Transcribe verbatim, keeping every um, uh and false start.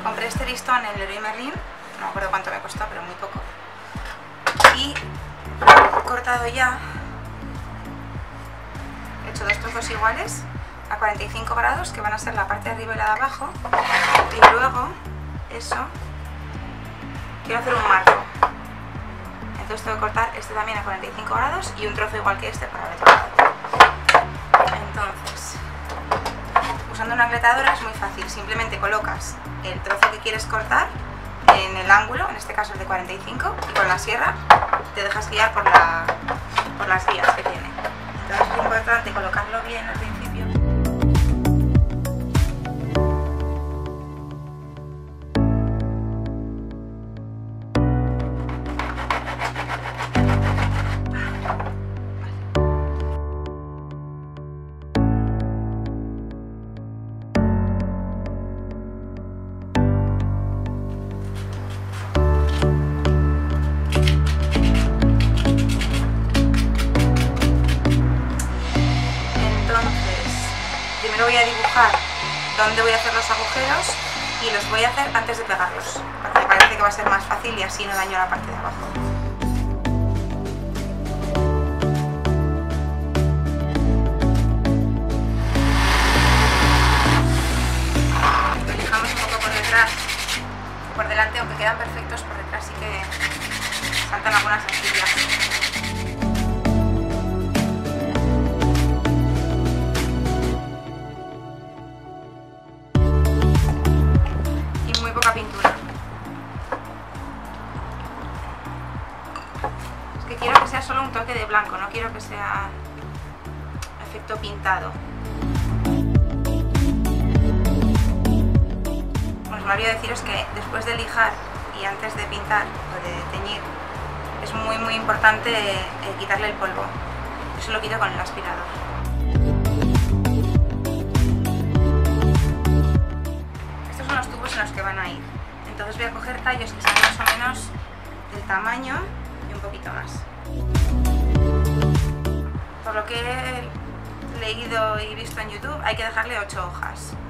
compré este listón en Leroy Merlin, no me acuerdo cuánto me costó, pero muy poco. Y he cortado ya, he hecho dos trozos iguales a cuarenta y cinco grados, que van a ser la parte de arriba y la de abajo, y luego eso quiero hacer un marco, entonces tengo que cortar este también a cuarenta y cinco grados y un trozo igual que este para el otro lado. Entonces, usando una gletadora es muy fácil, simplemente colocas el trozo que quieres cortar en el ángulo, en este caso el de cuarenta y cinco, y con la sierra te dejas guiar por, la, por las guías que tiene. Entonces es importante colocarlo bien al principio. Primero voy a dibujar dónde voy a hacer los agujeros y los voy a hacer antes de pegarlos, porque me parece que va a ser más fácil y así no daño la parte de abajo. Lo dejamos un poco por detrás, por delante, aunque quedan perfectos, por detrás sí que saltan algunas astillas. Pintura. Es que quiero que sea solo un toque de blanco, no quiero que sea efecto pintado. Bueno, me olvidé deciros que después de lijar y antes de pintar o de teñir es muy muy importante eh, quitarle el polvo. Eso lo quito con el aspirador. Los que van a ir, entonces voy a coger tallos que sean más o menos del tamaño y un poquito más. Por lo que he leído y visto en YouTube hay que dejarle ocho hojas.